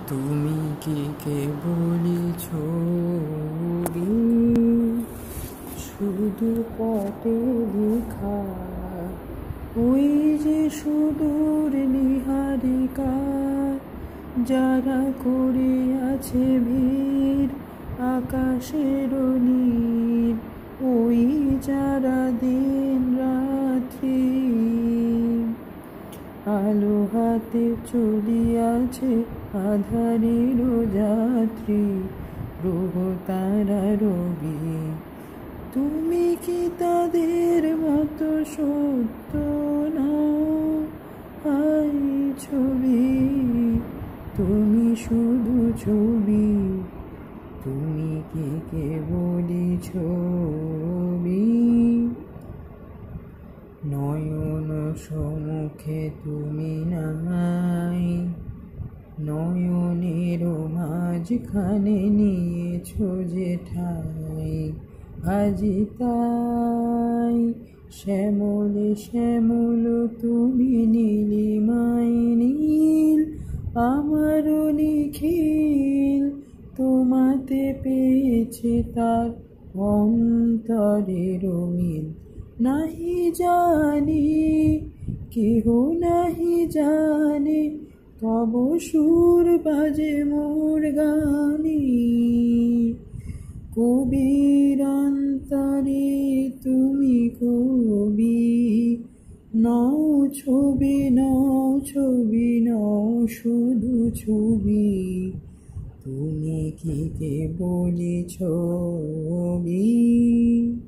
তুমি কি কেবলই ছবি, শুধু পথে লেখা ওই যে সুদূর নিহারিকা, যারা করে আছে ভিড় আকাশের নীর, ওই যারা দিন রাত্রি আলো হাতে চলিয়াছে আধারের যাত্রী, গ্রহ তারা রবি। তুমি কি তাদের মতো সত্য নও? আই ছবি, তুমি শুধু ছবি, তুমি কি কেবলই ছবি। নয়ন সম্মুখে তুমি নাই, নয়নের মাঝখানে নিয়েছ যে ঠাই, আজি তাই শ্যামল শ্যামল তুমি নীলিমাই নীল, আমারও নিখিল তোমাতে পেয়েছে তার অন্তরের মিল। নাহি জানি কেহ নাহি জানে, তব সুর বাজে মোর গানে। কবির অন্তরে তুমি কবি, নও ছবি নও ছবি নও শুধু ছবি, তুমি কি কেবলই ছবি।